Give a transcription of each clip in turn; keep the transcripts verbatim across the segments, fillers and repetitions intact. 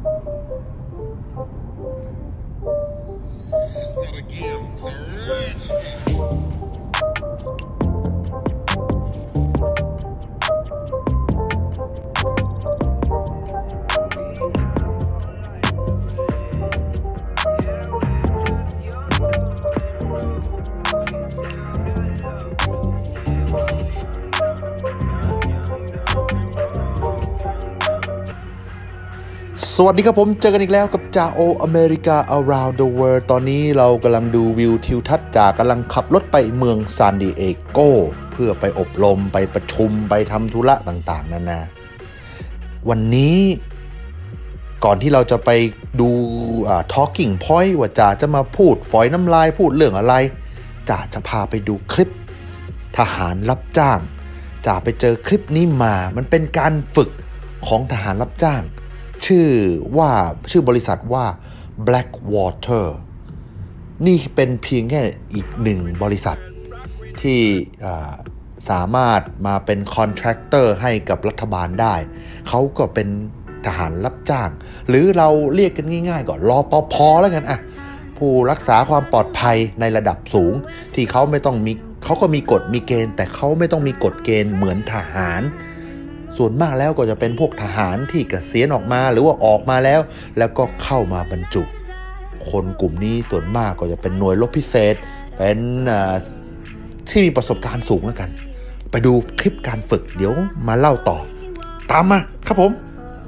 สวัสดีครับผมเจอกันอีกแล้วกับจ่าโออเมริกา around the world ตอนนี้เรากำลังดูวิวทิวทัศน์จากกำลังขับรถไปเมืองซานดิเอโกเพื่อไปอบรมไปประชุมไปทำธุระต่างๆนานาวันนี้ก่อนที่เราจะไปดูอ่า talking point ว่าจ่าจะมาพูดฝอยน้ำลายพูดเรื่องอะไรจ่าจะพาไปดูคลิปทหารรับจ้างจ่าไปเจอคลิปนี้มามันเป็นการฝึกของทหารรับจ้างชื่อว่าชื่อบริษัทว่า Blackwater นี่เป็นเพียงแค่อีกหนึ่งบริษัทที่สามารถมาเป็นคอนแทรคเตอร์ให้กับรัฐบาลได้เขาก็เป็นทหารรับจ้างหรือเราเรียกกันง่ายๆก่อนรปภ.แล้วกันอะผู้รักษาความปลอดภัยในระดับสูงที่เขาไม่ต้องมีเขาก็มีกฎมีเกณฑ์แต่เขาไม่ต้องมีกฎเกณฑ์เหมือนทหารส่วนมากแล้วก็จะเป็นพวกทหารที่เกษียณออกมาหรือว่าออกมาแล้วแล้วก็เข้ามาบรรจุคนกลุ่มนี้ส่วนมากก็จะเป็นหน่วยรบพิเศษเป็นที่มีประสบการณ์สูงแล้วกันไปดูคลิปการฝึกเดี๋ยวมาเล่าต่อตามมาครับผม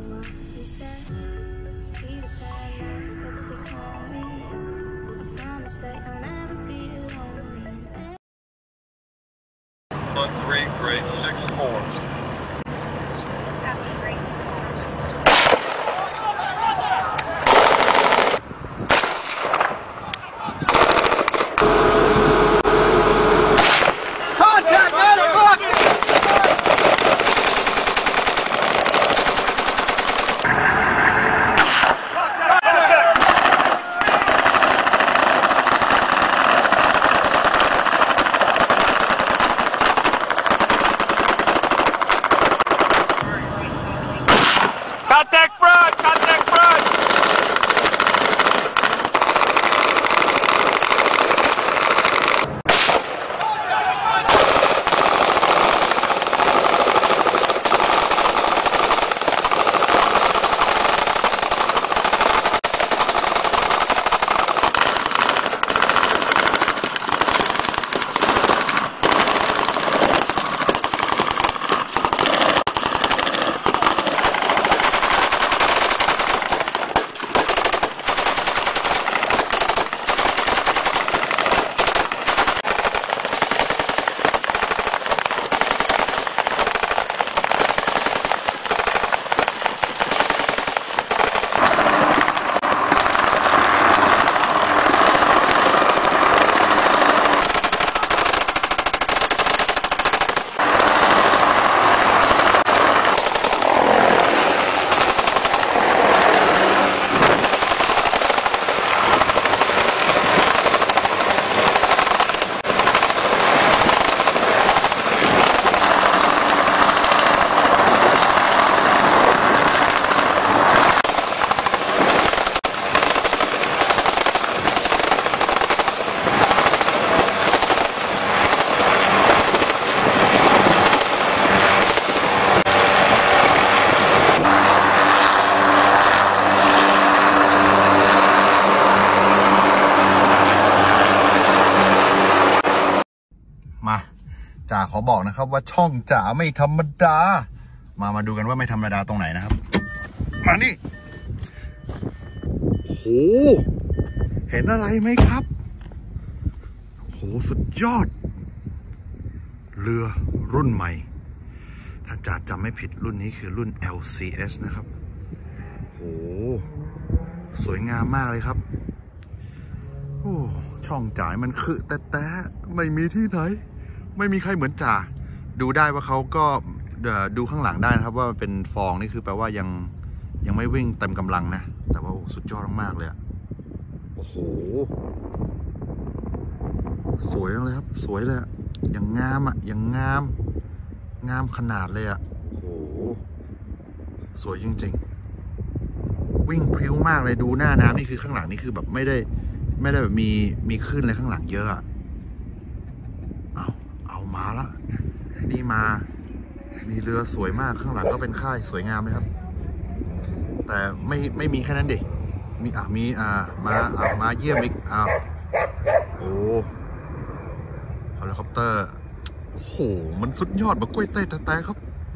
จ่าขอบอกนะครับว่าช่องจ่าไม่ธรรมดามามาดูกันว่าไม่ธรรมดาตรงไหนนะครับมานี่โหเห็นอะไรไหมครับโหสุดยอดเรือรุ่นใหม่ถ้าจ่าจำไม่ผิดรุ่นนี้คือรุ่น แอล ซี เอส นะครับโหสวยงามมากเลยครับโอ้ช่องจ่ามันคือแต่แต่ไม่มีที่ไหนไม่มีใครเหมือนจ่าดูได้ว่าเขาก็ดูข้างหลังได้นะครับว่าเป็นฟองนี่คือแปลว่ายังยังไม่วิ่งเต็มกำลังนะแต่ว่าสุดยอดมากเลยโอ้โหสวยเลยครับสวยเลยอย่างงามอ่ะอย่างงามงามขนาดเลยอ่ะโอ้โหสวยจริงๆวิ่งพริ้วมากเลยดูหน้าน้ำนี่คือข้างหลังนี่คือแบบไม่ได้ไม่ได้แบบมีมีคลื่นอะไรข้างหลังเยอะอะเอาเอามาละนี่มามีเรือสวยมากข้างหลังก็เป็นค่ายสวยงามเลยครับแต่ไม่ไม่มีแค่นั้นดิมีอ่ะมีอ่ามาอ่ามาเยี่ยมอีกอ้าวโอ้เฮลิคอปเตอร์โอ้โหมันสุดยอดแบบกล้วยเต้แต่ครับ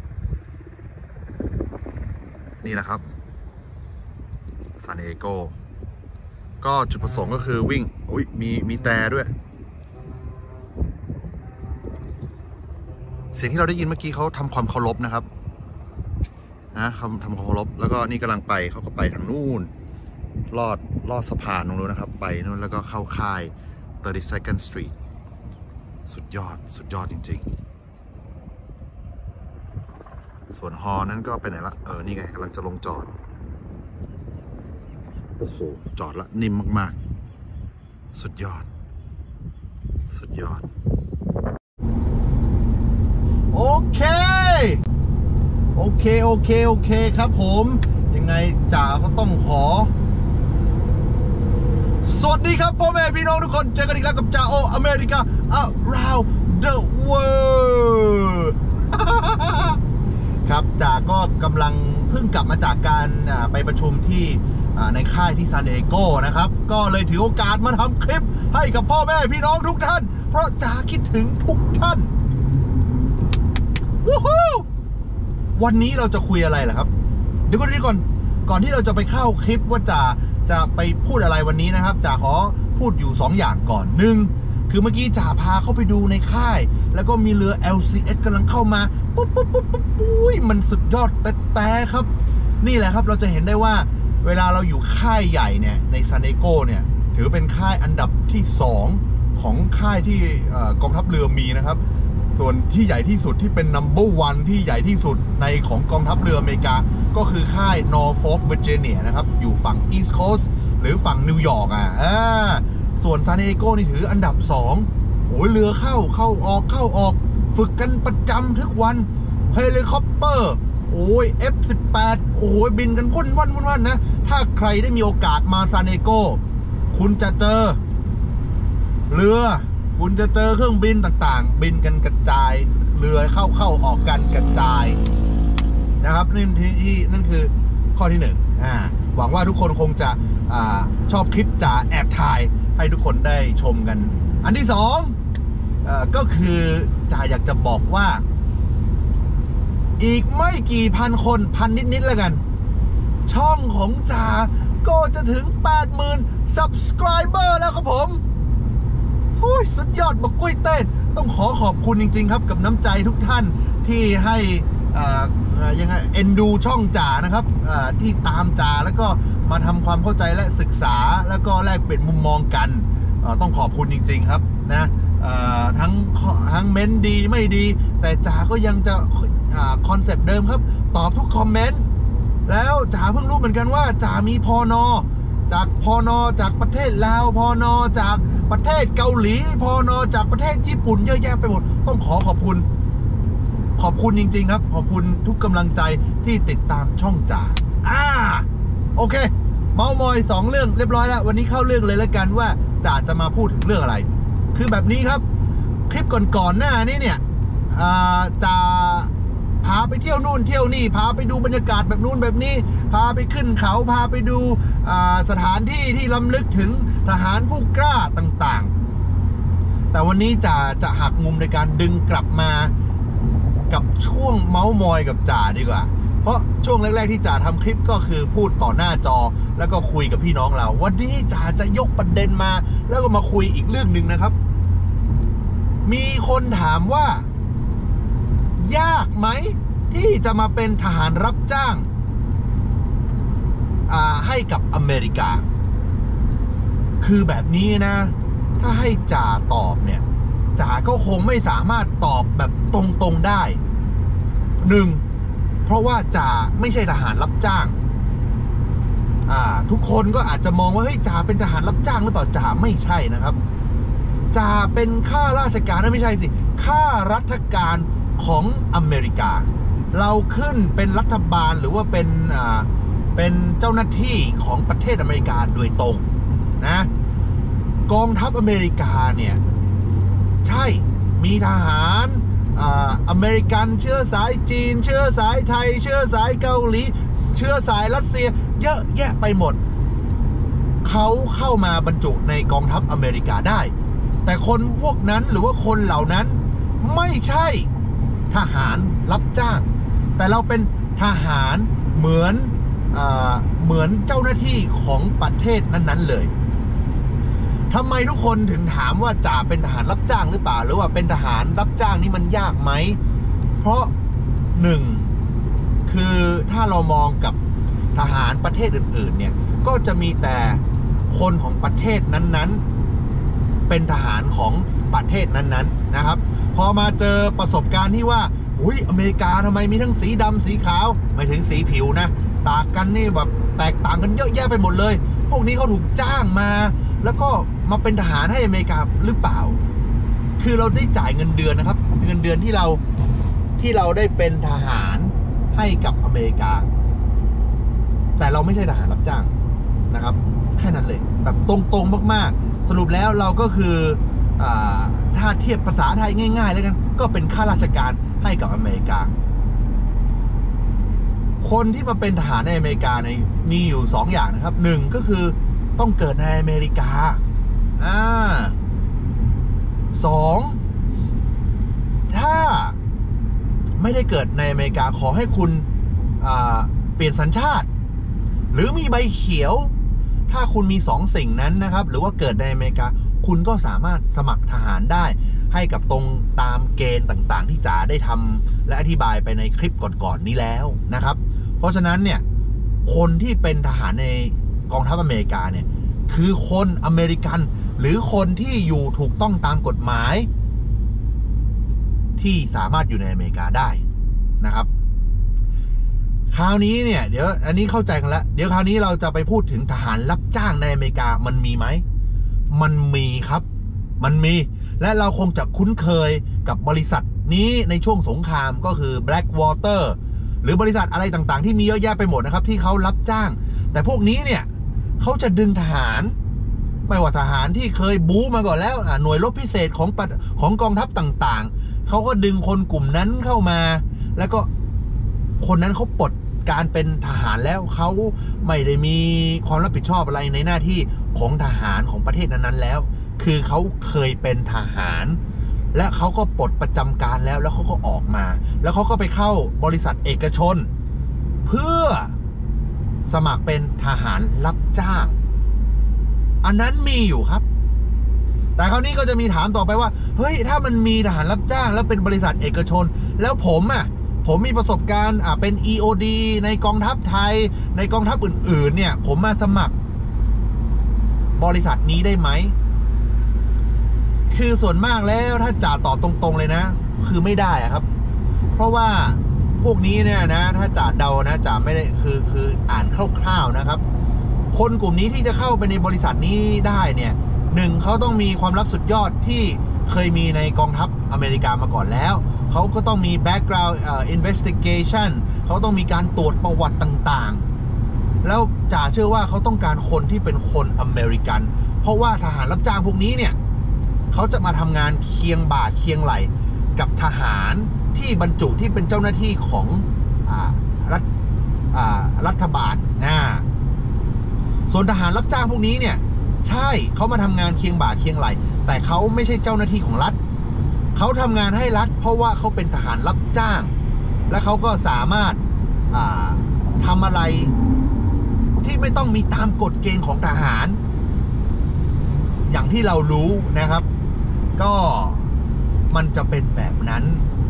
นี่แหละครับซานดิเอโกก็จุดประสงค์ก็คือวิ่งอุ้ยมีมีแต่ด้วยเสียงที่เราได้ยินเมื่อกี้เขาทำความเคารพนะครับนะทำทำความเคารพแล้วก็นี่กำลังไปเขาก็ไปทางนู่นลอดลอดสะพานตรงนู้นนะครับไปนู่นแล้วก็เข้าค่ายสามสิบสอง Street สุดยอดสุดยอดจริงๆส่วนฮอนั้นก็ไปไหนละเออนี่ไงกำลังจะลงจอดโอ้โหจอดละนิ่มมากๆสุดยอดสุดยอดโอเคโอเคโอเคโอเคครับผมยังไงจ๋าก็ต้องขอสวัสดีครับพ่อแม่พี่น้องทุกคนเจอกันอีกแล้วกับจ่าโออเมริกา around the world ครับจ่าก็กำลังเพิ่งกลับมาจากการไปประชุมที่ในค่ายที่ซานดิเอโกนะครับก็เลยถือโอกาสมาทำคลิปให้กับพ่อแม่พี่น้องทุกท่านเพราะจ่าคิดถึงทุกท่านวู้ฮู้วันนี้เราจะคุยอะไรล่ะครับเดี๋ยวก่อนดีก่อนก่อนที่เราจะไปเข้าคลิปว่าจ่าจะไปพูดอะไรวันนี้นะครับจ่าขอพูดอยู่สองอย่างก่อนหนึ่งคือเมื่อกี้จ่าพาเข้าไปดูในค่ายแล้วก็มีเรือ แอล ซี เอส กำลังเข้ามาปุ๊บปุ๊บปุ๊บปุ๊บปุ้ยมันสุดยอดแต่แต่ครับนี่แหละครับเราจะเห็นได้ว่าเวลาเราอยู่ค่ายใหญ่เนี่ยในซานดิเอโกเนี่ยถือเป็นค่ายอันดับที่สองของค่ายที่กองทัพเรือมีนะครับส่วนที่ใหญ่ที่สุดที่เป็น นัมเบอร์ วันที่ใหญ่ที่สุดในของกองทัพเรืออเมริกาก็คือค่าย Norfolk Virginia นะครับอยู่ฝั่ง East Coast หรือฝั่งนิวยอร์กอ่ะอ่าส่วนซานดิเอโกนี่ถืออันดับสองโอ้ยเรือเข้าเข้าออกเข้าออกฝึกกันประจำทุกวันเฮลิคอปเตอร์โอ้ย เอฟ สิบแปด โอ้ยบินกันพ่นวันวันวันนะถ้าใครได้มีโอกาสมาซานดิเอโกคุณจะเจอเรือคุณจะเจอเครื่องบินต่างๆบินกันกระจายเรือเข้าเข้าออกกันกระจายนะครับนั่นที่นั่นคือข้อที่หนึ่งอ่าหวังว่าทุกคนคงจะอ่าชอบคลิปจ่าแอบถ่ายให้ทุกคนได้ชมกันอันที่สองอ่าก็คือจ่าอยากจะบอกว่าอีกไม่กี่พันคนพันนิดๆแล้วกันช่องของจ่าก็จะถึง แปดหมื่น Subscriber แล้วครับผมโอ้ยสุดยอดบอกกล้วยเต้นต้องขอขอบคุณจริงๆครับกับน้ำใจทุกท่านที่ให้อ่ายังไงเอ็นดูช่องจ่านะครับที่ตามจ่าแล้วก็มาทำความเข้าใจและศึกษาแล้วก็แลกเปลี่ยนมุมมองกันต้องขอบคุณจริงๆครับนะทั้งทั้งเม้นดีไม่ดีแต่จ่าก็ยังจะคอนเซปต์เดิมครับตอบทุกคอมเมนต์แล้วจ่าเพิ่งรู้เหมือนกันว่าจ่ามีพน.จากพน.จากประเทศลาวพน.จากประเทศเกาหลีพน.จากประเทศญี่ปุ่นเยอะแยะไปหมดต้องขอขอบคุณขอบคุณจริงๆครับขอบคุณทุกกำลังใจที่ติดตามช่องจ่าอ่าโอเคเมามอยสองเรื่องเรียบร้อยแล้ววันนี้เข้าเรื่องเลยแล้วกันว่าจ่าจะมาพูดถึงเรื่องอะไรคือแบบนี้ครับคลิปก่อนๆหน้านี้เนี่ยจ่าพาไปเที่ยวนู่นเที่ยวนี่พาไปดูบรรยากาศแบบนู่นแบบนี้พาไปขึ้นเขาพาไปดูสถานที่ที่ล้ำลึกถึงทหารผู้กล้าต่างๆแต่วันนี้จ่าจะหักมุมในการดึงกลับมากับช่วงเมาส์มอยกับจ่าดีกว่าเพราะช่วงแรกๆที่จ่าทำคลิปก็คือพูดต่อหน้าจอแล้วก็คุยกับพี่น้องเราวันนี้จ่าจะยกประเด็นมาแล้วก็มาคุยอีกเรื่องหนึ่งนะครับมีคนถามว่ายากไหมที่จะมาเป็นทหารรับจ้างให้กับอเมริกาคือแบบนี้นะถ้าให้จ่าตอบเนี่ยจ่าก็คงไม่สามารถตอบแบบตรงๆได้หนึ่งเพราะว่าจ่าไม่ใช่ทหารรับจ้างอ่าทุกคนก็อาจจะมองว่าเฮ้ยจ่าเป็นทหารรับจ้างหรือเปล่าจ่าไม่ใช่นะครับจ่าเป็นข้าราชการนะไม่ใช่สิข้าราชการของอเมริกาเราขึ้นเป็นรัฐบาลหรือว่าเป็นเป็นเจ้าหน้าที่ของประเทศอเมริกาโดยตรงนะกองทัพอเมริกาเนี่ยใช่มีทหารอ่าอเมริกันเชื้อสายจีนเชื้อสายไทยเชื้อสายเกาหลีเชื้อสายรัสเซียเยอะแยะไปหมดเขาเข้ามาบรรจุในกองทัพอเมริกาได้แต่คนพวกนั้นหรือว่าคนเหล่านั้นไม่ใช่ทหารรับจ้างแต่เราเป็นทหารเหมือนอ่าเหมือนเจ้าหน้าที่ของประเทศนั้นๆเลยทำไมทุกคนถึงถามว่าจ่าเป็นทหารรับจ้างหรือเปล่าหรือว่าเป็นทหารรับจ้างนี่มันยากไหมเพราะหนึ่งคือถ้าเรามองกับทหารประเทศอื่นๆเนี่ยก็จะมีแต่คนของประเทศนั้นๆเป็นทหารของประเทศนั้นๆนะครับพอมาเจอประสบการณ์ที่ว่าอุ้ยอเมริกาทำไมมีทั้งสีดำสีขาวไม่ถึงสีผิวนะต่างกันนี่แบบแตกต่างกันเยอะแยะไปหมดเลยพวกนี้เขาถูกจ้างมาแล้วก็มาเป็นทหารให้อเมริกาหรือเปล่าคือเราได้จ่ายเงินเดือนนะครับเงินเดือนที่เราที่เราได้เป็นทหารให้กับอเมริกาแต่เราไม่ใช่ทหารรับจ้างนะครับแค่นั้นเลยแบบตรงๆมากๆสรุปแล้วเราก็คืออ่าถ้าเทียบภาษาไทยง่ายๆแล้วกันก็เป็นข้าราชการให้กับอเมริกาคนที่มาเป็นทหารในอเมริกาในมีอยู่สองอย่างนะครับหนึ่งก็คือต้องเกิดในอเมริกาอ่าสองถ้าไม่ได้เกิดในอเมริกาขอให้คุณอ่าเปลี่ยนสัญชาติหรือมีใบเขียวถ้าคุณมีสองสิ่งนั้นนะครับหรือว่าเกิดในอเมริกาคุณก็สามารถสมัครทหารได้ให้กับตรงตามเกณฑ์ต่างๆที่จ๋าได้ทำและอธิบายไปในคลิปก่อนๆนี้แล้วนะครับเพราะฉะนั้นเนี่ยคนที่เป็นทหารในกองทัพอเมริกาเนี่ยคือคนอเมริกันหรือคนที่อยู่ถูกต้องตามกฎหมายที่สามารถอยู่ในอเมริกาได้นะครับคราวนี้เนี่ยเดี๋ยวอันนี้เข้าใจกันแล้วเดี๋ยวคราวนี้เราจะไปพูดถึงทหารรับจ้างในอเมริกามันมีไหมมันมีครับมันมีและเราคงจะคุ้นเคยกับบริษัทนี้ในช่วงสงครามก็คือ Blackwater หรือบริษัทอะไรต่างๆที่มีเยอะแยะไปหมดนะครับที่เขารับจ้างแต่พวกนี้เนี่ยเขาจะดึงทหารไม่ว่าทหารที่เคยบู๊มาก่อนแล้วหน่วยรบพิเศษของของกองทัพต่างๆเขาก็ดึงคนกลุ่มนั้นเข้ามาแล้วก็คนนั้นเขาปลดการเป็นทหารแล้วเขาไม่ได้มีความรับผิดชอบอะไรในหน้าที่ของทหารของประเทศนั้นๆแล้วคือเขาเคยเป็นทหารและเขาก็ปลดประจำการแล้วแล้วเขาก็ออกมาแล้วเขาก็ไปเข้าบริษัทเอกชนเพื่อสมัครเป็นทหารรับจ้างอันนั้นมีอยู่ครับแต่คราวนี้ก็จะมีถามต่อไปว่าเฮ้ยถ้ามันมีทหารรับจ้างแล้วเป็นบริษัทเอกชนแล้วผมอ่ะผมมีประสบการณ์อ่ะเป็น อี โอ ดี ในกองทัพไทยในกองทัพอื่นๆเนี่ยผมมาสมัครบริษัทนี้ได้ไหมคือส่วนมากแล้วถ้าจ่าตอบตรงๆเลยนะคือไม่ได้อะครับเพราะว่าพวกนี้เนี่ยนะถ้าจ่าเดานะจ่าไม่ได้คือคืออ่านคร่าวๆนะครับคนกลุ่มนี้ที่จะเข้าไปในบริษัทนี้ได้เนี่ยหนึ่งเขาต้องมีความลับสุดยอดที่เคยมีในกองทัพอเมริกามาก่อนแล้วเขาก็ต้องมี background uh, investigation เขาต้องมีการตรวจประวัติต่างๆแล้วจ่าเชื่อว่าเขาต้องการคนที่เป็นคนอเมริกันเพราะว่าทหารรับจ้างพวกนี้เนี่ยเขาจะมาทำงานเคียงบ่าเคียงไหล่กับทหารที่บรรจุที่เป็นเจ้าหน้าที่ของอ่ารัฐอ่ารัฐบาลนะส่วนทหารรับจ้างพวกนี้เนี่ยใช่เขามาทำงานเคียงบ่าเคียงไหล่แต่เขาไม่ใช่เจ้าหน้าที่ของรัฐเขาทำงานให้รัฐเพราะว่าเขาเป็นทหารรับจ้างและเขาก็สามารถทำอะไรที่ไม่ต้องมีตามกฎเกณฑ์ของทหารอย่างที่เรารู้นะครับก็มันจะเป็นแบบนั้น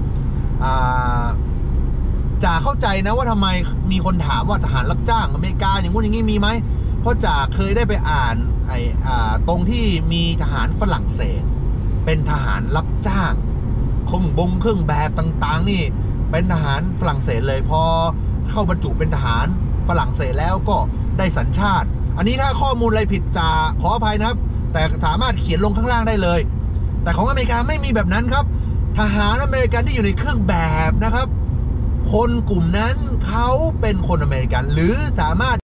จ่าเข้าใจนะว่าทำไมมีคนถามว่าทหารรับจ้างอเมริกาอย่างงู้นอย่างนี้มีไหมเพราะจ่าเคยได้ไปอ่านไอ้ตรงที่มีทหารฝรั่งเศสเป็นทหารรับจ้างเครื่องบงเครื่องแบบต่างๆนี่เป็นทหารฝรั่งเศสเลยพอเข้าบรรจุเป็นทหารฝรั่งเศสแล้วก็ได้สัญชาติอันนี้ถ้าข้อมูลอะไรผิดจ่าขออภัยนะครับแต่สามารถเขียนลงข้างล่างได้เลยแต่ของอเมริกาไม่มีแบบนั้นครับทหารอเมริกันที่อยู่ในเครื่องแบบนะครับคคนกลุ่มนั้นเขาเป็นคนอเมริกันหรือสามารถ